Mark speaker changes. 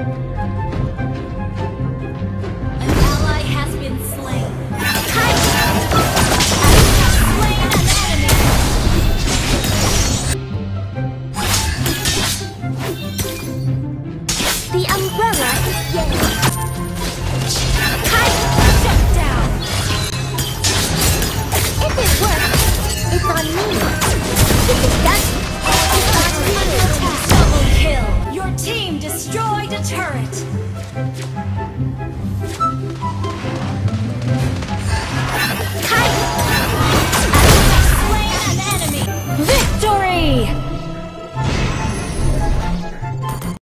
Speaker 1: ally has been slain. Slain an enemy. The umbrella is yellow. Shut down. If it works, it's on me.